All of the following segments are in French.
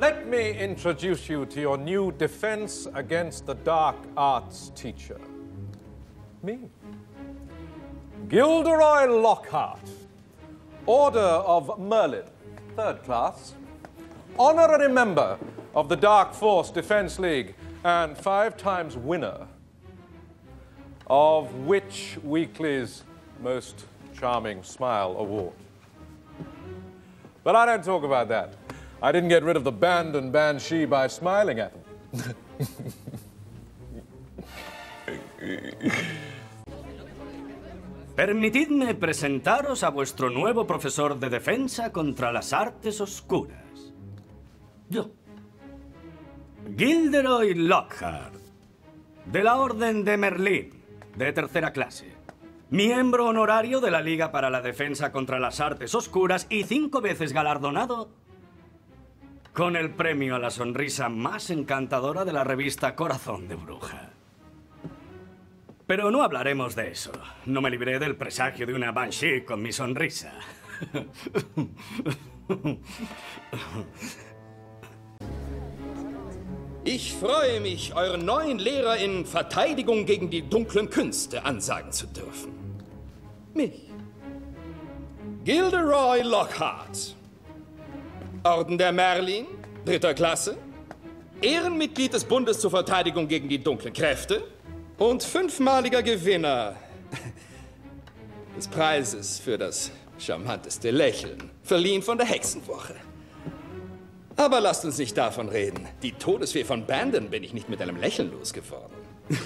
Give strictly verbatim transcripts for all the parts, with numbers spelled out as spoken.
Let me introduce you to your new defense against the dark arts teacher. Me. Gilderoy Lockhart, Order of Merlin, third class, honorary member of the Dark Force Defense League, and five times winner of Witch Weekly's Most Charming Smile Award. But I don't talk about that. I didn't get rid of the band and banshee by smiling at them. Permitidme presentaros a vuestro nuevo profesor de defensa contra las artes oscuras. Yo. Gilderoy Lockhart, de la Orden de Merlín, de tercera clase. Miembro honorario de la Liga para la Defensa contra las Artes Oscuras y cinco veces galardonado con el premio a la sonrisa más encantadora de la revista Corazón de Bruja. Pero no hablaremos de eso. No me libré del presagio de una banshee con mi sonrisa. Ich freue mich, euren neuen Lehrer in Verteidigung gegen die dunklen Künste ansagen zu dürfen. Mich. Gilderoy Lockhart. Orden der Merlin, dritter Klasse. Ehrenmitglied des Bundes zur Verteidigung gegen die dunklen Kräfte. Und fünfmaliger Gewinner des Preises für das charmanteste Lächeln, verliehen von der Hexenwoche. Aber lasst uns nicht davon reden. Die Todesfee von Bandon bin ich nicht mit einem Lächeln losgeworden.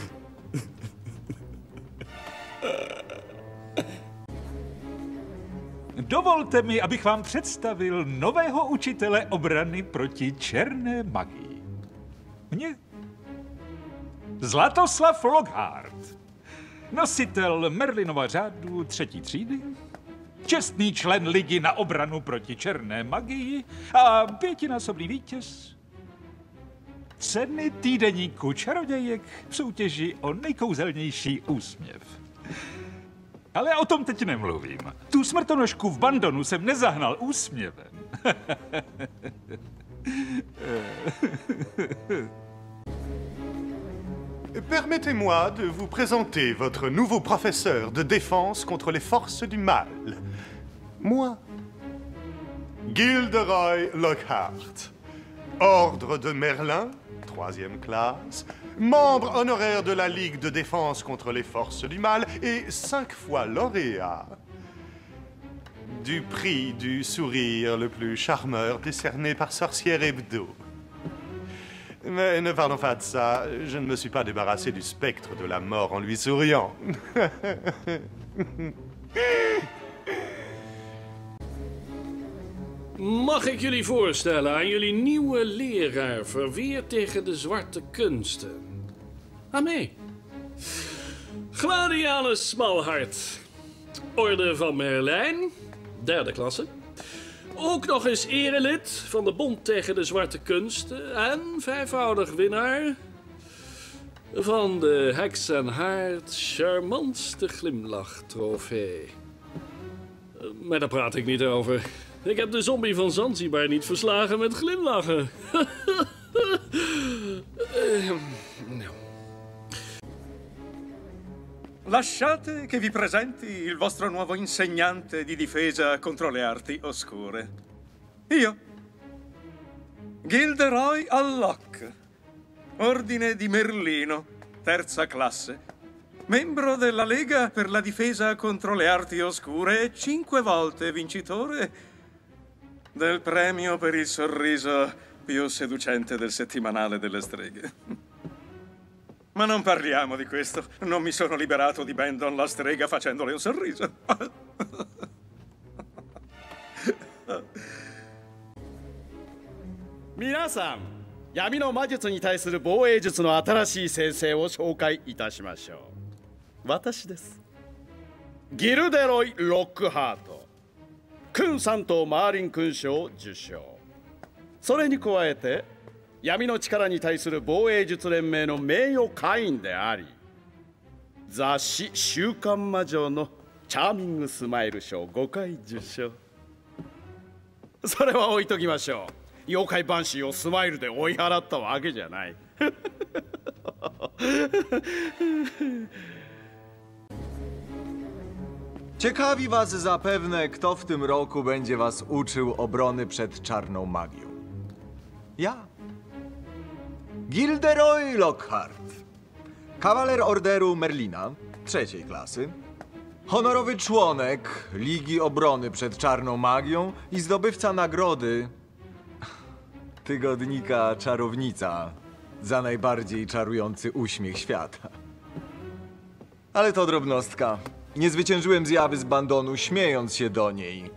Dovolte mi, abych vám představil nového učitele obrany proti černé magii. Mě? Zlatoslav Lockhart, nositel Merlinova řádu třetí třídy, čestný člen Ligy na obranu proti černé magii a pětinásobný vítěz ceny týdeníku čarodějek v soutěži o nejkouzelnější úsměv. Ale o tom teď nemluvím. Tu smrtonožku v Bandonu jsem nezahnal úsměvem. Permettez-moi de vous présenter votre nouveau professeur de défense contre les forces du mal. Moi, Gilderoy Lockhart, Ordre de Merlin, troisième classe, membre honoraire de la Ligue de défense contre les forces du mal et cinq fois lauréat du prix du sourire le plus charmeur décerné par Sorcière Hebdo. Mais ne parlons pas de ça, je ne me suis pas débarrassé du spectre de la mort en lui souriant. Mag ik jullie voorstellen aan jullie nieuwe leraar verweer tegen de zwarte kunsten? Ga mee. Gladianus Smalhart, Orde van Merlijn, derde klasse. Ook nog eens erelid van de Bond tegen de Zwarte Kunsten en vijfvoudig winnaar van de Heks en Haard charmantste glimlach-trofee. Maar daar praat ik niet over. Ik heb de zombie van Zanzibar niet verslagen met glimlachen. Lasciate che vi presenti il vostro nuovo insegnante di difesa contro le arti oscure. Io, Gilderoy Alloc, Ordine di Merlino, terza classe, membro della Lega per la difesa contro le arti oscure e cinque volte vincitore del premio per il sorriso più seducente del settimanale delle streghe. Ma non parliamo di questo. Non mi sono liberato di Bandon la strega facendole un sorriso. 皆さん、闇の魔術に対する防衛術の新しい先生を紹介いたしましょう。私です。ギルデロイ・ロックハート。君さんとマーリン勲章受賞。それに加えて、闇の力に対する防衛術連盟の名誉会員であり、雑誌「週刊魔女」のチャーミングスマイル賞ごかい受賞。それは置いときましょう。 妖怪バンシーをスマイルで追い払ったわけじゃない。 Ciekawi was zapewne, kto w tym roku będzie was uczył obrony przed czarną magią. Ja. Gilderoy Lockhart. Kawaler Orderu Merlina, trzeciej klasy. Honorowy członek Ligi Obrony przed Czarną Magią i zdobywca nagrody tygodnika Czarownica za najbardziej czarujący uśmiech świata. Ale to drobnostka. Nie zwyciężyłem zjawy z bandonu, śmiejąc się do niej.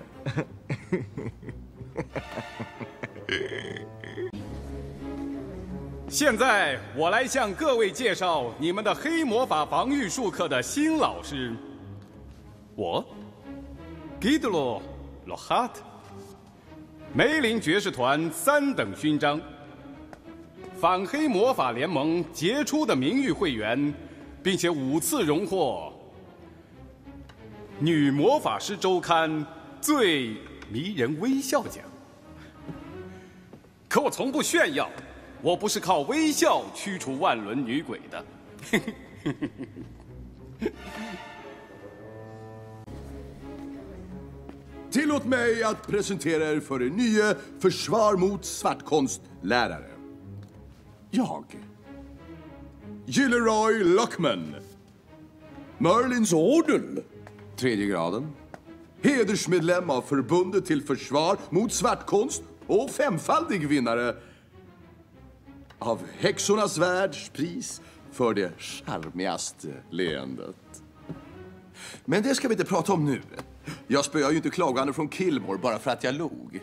现在我来向各位介绍你们的黑魔法防御术课的新老师。我 ，Gilderoy Lockhart， 梅林爵士团三等勋章，反黑魔法联盟杰出的名誉会员，并且五次荣获《女魔法师周刊》最迷人微笑奖。可我从不炫耀。 我不是靠微笑驱除万轮女鬼的。 Tillåt mig att presentera er för en nye försvar mot svartkonst-lärare. Jag, Gilderoy Lockman, Merlins orden, tredje graden, hedersmedlem av Förbundet till försvar mot svartkonst och femfaldig vinnare av Häxornas världspris för det charmigaste leendet. Men det ska vi inte prata om nu. Jag spöar ju inte klagande från Killmore bara för att jag log.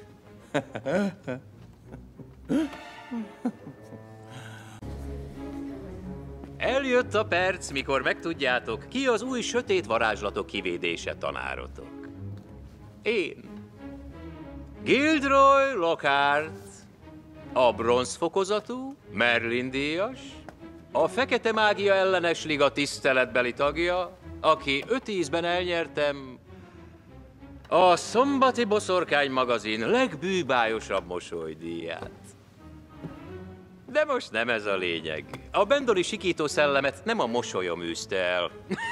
Eljött a perc, mikor megtudjátok, ki az új sötét varázslatok kivédése tanárotok. Én, Gilderoy Lockhart, a bronzfokozatú, Merlin díjas, a Fekete Mágia Ellenes Liga tiszteletbeli tagja, aki öt ízben elnyertem a Szombati Boszorkány magazin legbűbájosabb mosolydíját. De most nem ez a lényeg. A bendoli sikító szellemet nem a mosolyom űzte el.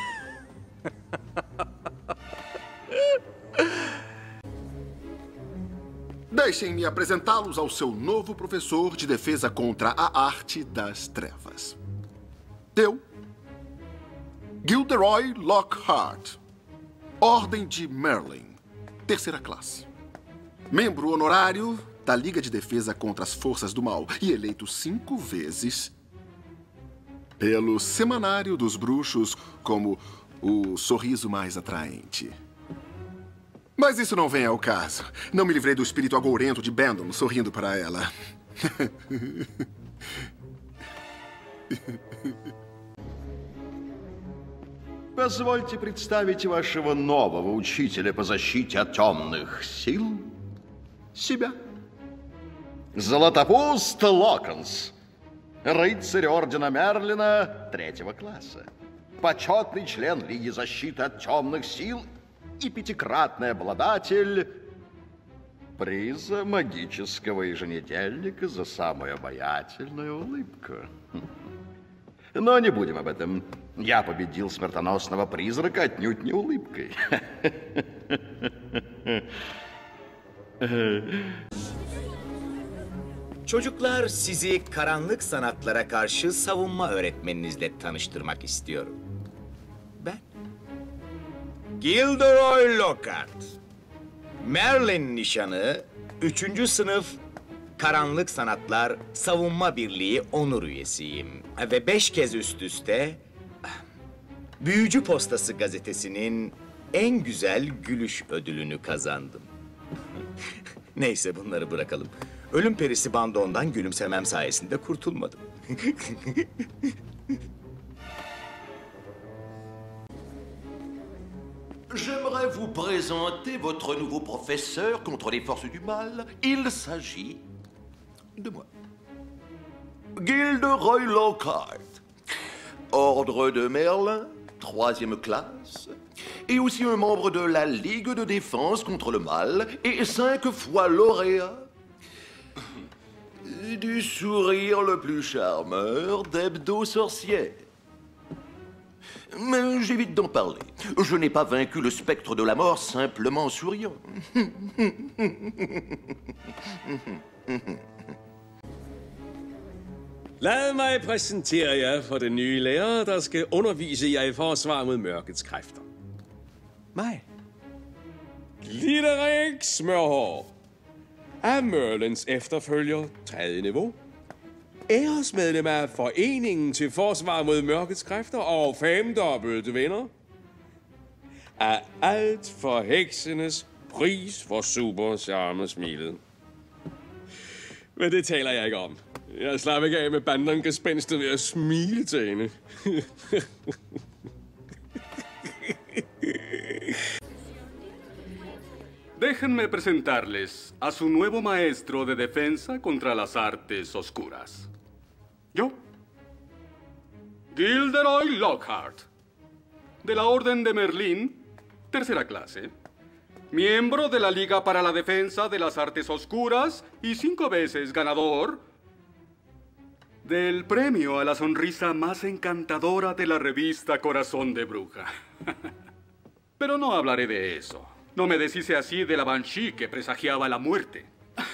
Deixem-me apresentá-los ao seu novo professor de defesa contra a arte das trevas. Eu, Gilderoy Lockhart, Ordem de Merlin, terceira classe. Membro honorário da Liga de Defesa contra as Forças do Mal e eleito cinco vezes pelo Semanário dos Bruxos como o sorriso mais atraente. Mas isso não vem ao caso. Não me livrei do espírito agourento de Bandon sorrindo para ela. Позвольте представить вашего нового учителя по защите от темных сил. Себя. Златопуст Локонс. Рыцарь Ордена Мерлина третьего класса. Почетный член Лиги защиты от темных сил и пятикратный обладатель приза магического еженедельника за самую обаятельную улыбку. Но не будем об этом. Я победил смертоносного призрака отнюдь не улыбкой. Çocuklar, sizi karanlık sanatlara karşı savunma öğretmeninizle tanıştırmak istiyorum. Ben Gilderoy Lockhart. Merlin nişanı, üçüncü sınıf Karanlık Sanatlar Savunma Birliği onur üyesiyim. Ve beş kez üst üste Büyücü Postası gazetesinin en güzel gülüş ödülünü kazandım. Neyse, bunları bırakalım. Ölüm perisi Bandon'dan gülümsemem sayesinde kurtulmadım. J'aimerais vous présenter votre nouveau professeur contre les forces du mal. Il s'agit de moi. Gilderoy Lockhart. Ordre de Merlin, troisième classe. Et aussi un membre de la Ligue de défense contre le mal et cinq fois lauréat Du sourire le plus charmeur d'hebdo-sorcière. Mais j'évite d'en parler. Je n'ai pas vaincu le spectre de la mort simplement en souriant. Lad mig præsentere jer for den nye lærer, der skal undervise jer i forsvar mod mørkets kræfter. Mig. Glitterik Smørhår. Er Merlins efterfølger tredje niveau. Æresmedlem af Foreningen til Forsvar mod Mørkets Kræfter og femdobbelt vinder. Er alt for heksenes pris for super charmesmilet. Men det taler jeg ikke om. Jeg slapper ikke af med bandangespændstet ved at smile til hende. Déjenme presentarles a su nuevo maestro de defensa contra las artes oscuras. Yo, Gilderoy Lockhart, de la Orden de Merlín, tercera clase. Miembro de la Liga para la Defensa de las Artes Oscuras y cinco veces ganador del premio a la sonrisa más encantadora de la revista Corazón de Bruja. Pero no hablaré de eso. No me deshice así de la Banshee que presagiaba la muerte.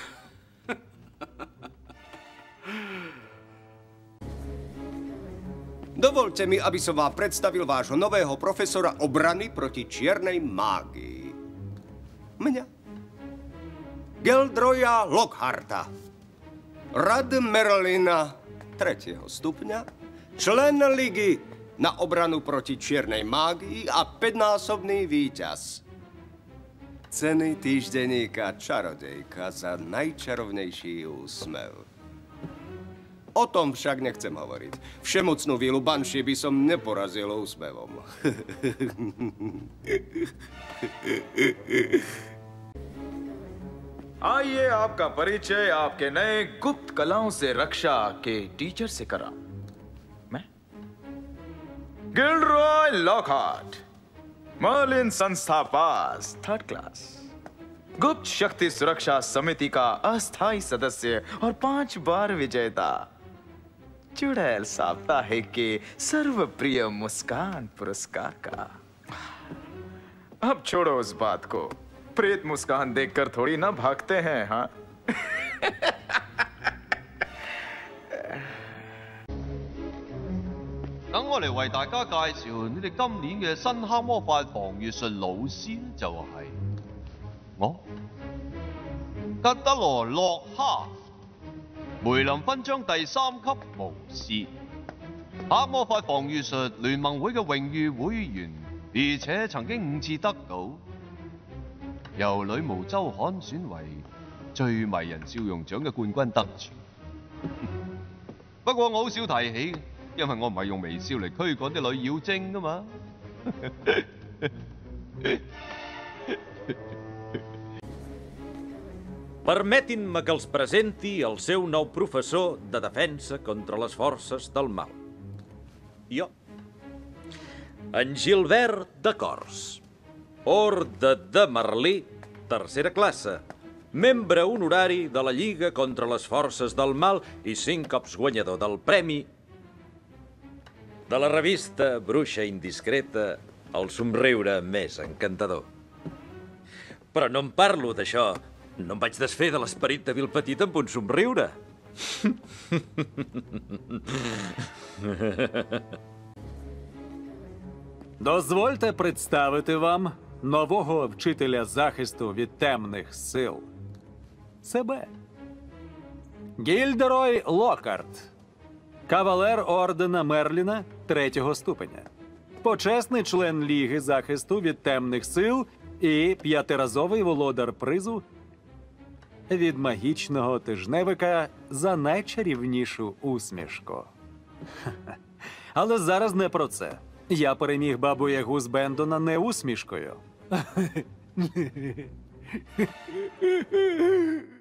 Dovolte mi, aby som vám predstavil vášho nového profesora obrany proti čiernej mágii. Mňa. Gilderoya Lockharta. Rad Merlina tretieho stupňa. Člen Ligy na obranu proti čiernej mágii a päťnásobný víťaz. Ceny týždenníka Čarodejka za najčarovnejší úsmev. O tom však nechcem hovoriť. Všemocnú vílu Banshee by som neporazil úsmevom. आइए आपका परिचय आपके नए गुप्त कलाओं से रक्षा के टीचर से करा। मैं गिल्डरॉय लॉकहार्ट, मर्लिन संस्था पास, थर्ड क्लास, गुप्त शक्ति सुरक्षा समिति का अस्थायी सदस्य और पांच बार विजेता, चुड़ैल साप्ताहिक के सर्वप्रिय मुस्कान पुरस्कार का। अब छोड़ो उस बात को, प्रेत मुस्कान देखकर थोड़ी ना भागते हैं, हाँ? 等我嚟為大家介紹你哋今年嘅新黑魔法防禦術老師就係我吉德羅洛哈，梅林勳章第三級巫師，黑魔法防禦術聯盟會嘅榮譽會員，而且曾經五次得到由女巫週刊選為最迷人笑容獎嘅冠軍得主。不過我好少提起，因為我唔係用微笑嚟驅趕啲女妖精㗎嘛。 Permetin-me que els presenti el seu nou professor de defensa contra les forces del mal. Jo, en Gilbert de Cors, Orde de Merlí, tercera classe, membre honorari de la Lliga contra les forces del mal i cinc cops guanyador del premi de la revista Bruixa Indiscreta, el somriure més encantador. Però no en parlo d'això. No em vaig desfer de l'esperit de vil petit amb un somriure. Дозвольте представити вам нового вчителя захисту від темних сил. Себе. Гільдерой Локхарт. Кавалер Ордена Мерліна третього ступеня. Почесний член Ліги захисту від темних сил і п'ятиразовий володар призу від магічного тижневика за найчарівнішу усмішку. Але зараз не про це. Я переміг бабу Ягу з Бендона не усмішкою.